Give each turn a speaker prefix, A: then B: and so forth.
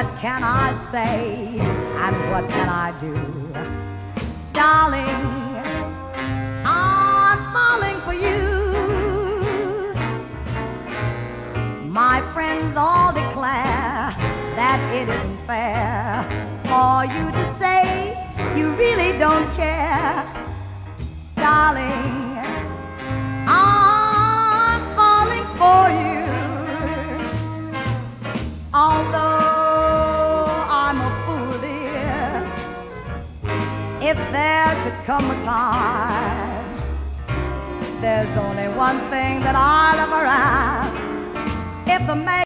A: what can I say and what can I do? Darling, I'm falling for you. My friends all declare that it isn't fair for you to say you really don't care. Darling, I'm falling for you. Although I'm a fool, dear, if there should come a time, there's only one thing that I'll ever ask. If the man